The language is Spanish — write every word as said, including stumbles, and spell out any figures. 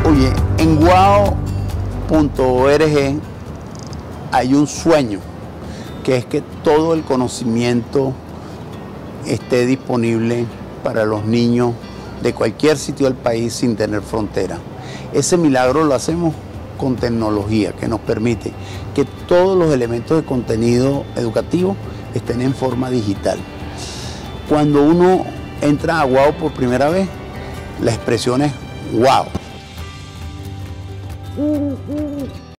Oye, en guao punto org hay un sueño, que es que todo el conocimiento esté disponible para los niños de cualquier sitio del país sin tener frontera. Ese milagro lo hacemos con tecnología, que nos permite que todos los elementos de contenido educativo estén en forma digital. Cuando uno entra a guau por primera vez, la expresión es wow.